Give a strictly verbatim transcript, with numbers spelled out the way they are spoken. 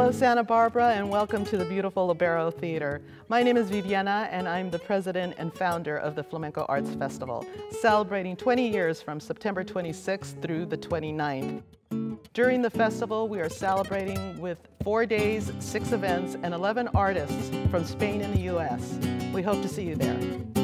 Hello, Santa Barbara, and welcome to the beautiful Libero Theater. My name is Viviana, and I'm the president and founder of the Flamenco Arts Festival, celebrating twenty years from September twenty-sixth through the twenty-ninth. During the festival, we are celebrating with four days, six events, and eleven artists from Spain and the U S. We hope to see you there.